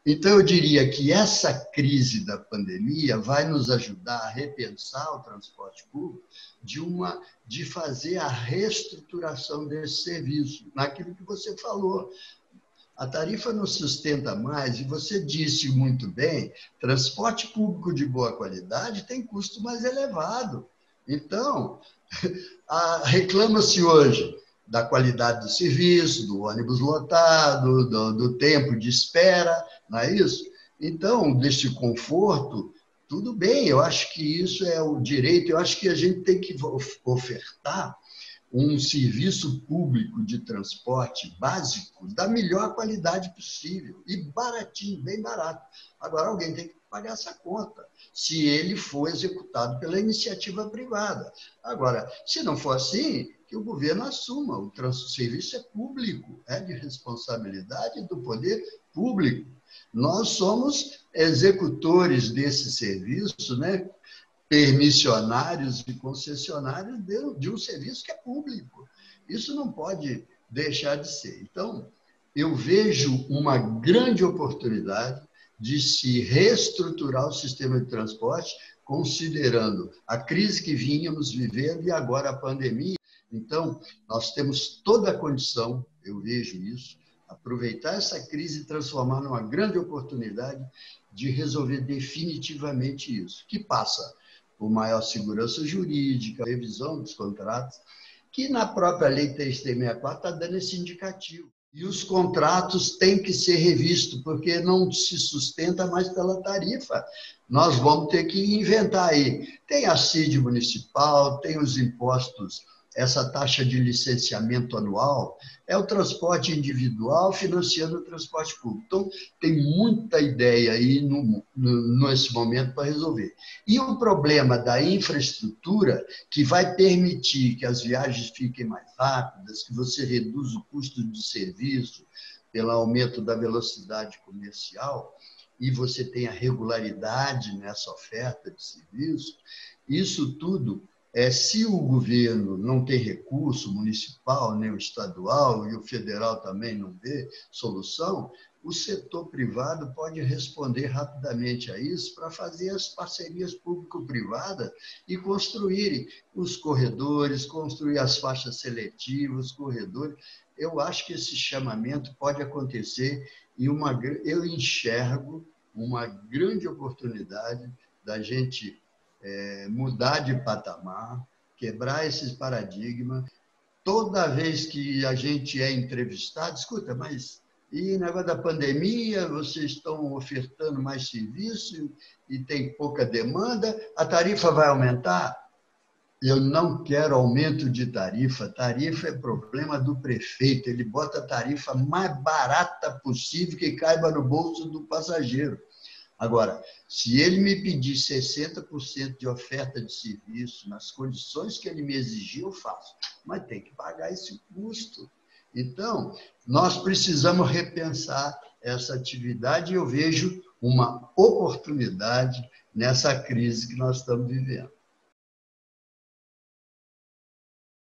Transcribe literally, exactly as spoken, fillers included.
Então, eu diria que essa crise da pandemia vai nos ajudar a repensar o transporte público de, uma, de fazer a reestruturação desse serviço, naquilo que você falou. A tarifa não sustenta mais, e você disse muito bem, transporte público de boa qualidade tem custo mais elevado. Então, reclama-se hoje da qualidade do serviço, do ônibus lotado, do, do tempo de espera, não é isso? Então, desse conforto, tudo bem, eu acho que isso é o direito, eu acho que a gente tem que ofertar um serviço público de transporte básico da melhor qualidade possível e baratinho, bem barato. Agora, alguém tem que pagar essa conta, se ele for executado pela iniciativa privada. Agora, se não for assim, que o governo assuma, o, trans, o serviço é público, é de responsabilidade do poder público. Nós somos executores desse serviço, né? Permissionários e concessionários de, de um serviço que é público. Isso não pode deixar de ser. Então, eu vejo uma grande oportunidade de se reestruturar o sistema de transporte, considerando a crise que vínhamos vivendo e agora a pandemia. Então, nós temos toda a condição, eu vejo isso, aproveitar essa crise e transformar numa grande oportunidade de resolver definitivamente isso, que passa por maior segurança jurídica, revisão dos contratos, que na própria Lei três mil trezentos e sessenta e quatro está dando esse indicativo. E os contratos têm que ser revistos, porque não se sustenta mais pela tarifa. Nós vamos ter que inventar aí. Tem a C I D municipal, tem os impostos, essa taxa de licenciamento anual, é o transporte individual financiando o transporte público. Então, tem muita ideia aí no, no, nesse momento para resolver. E o problema da infraestrutura, que vai permitir que as viagens fiquem mais rápidas, que você reduza o custo de serviço pelo aumento da velocidade comercial, e você tenha regularidade nessa oferta de serviço, isso tudo... É, se o governo não tem recurso municipal, nem o estadual, e o federal também não vê solução, o setor privado pode responder rapidamente a isso para fazer as parcerias público-privadas e construírem os corredores, construir as faixas seletivas, os corredores. Eu acho que esse chamamento pode acontecer e uma, eu enxergo uma grande oportunidade da gente É, mudar de patamar, quebrar esses paradigmas. Toda vez que a gente é entrevistado, escuta, mas e negócio da pandemia, vocês estão ofertando mais serviço e tem pouca demanda, a tarifa vai aumentar? Eu não quero aumento de tarifa. Tarifa é problema do prefeito, ele bota a tarifa mais barata possível que caiba no bolso do passageiro. Agora, se ele me pedir sessenta por cento de oferta de serviço nas condições que ele me exigir, eu faço. Mas tem que pagar esse custo. Então, nós precisamos repensar essa atividade e eu vejo uma oportunidade nessa crise que nós estamos vivendo.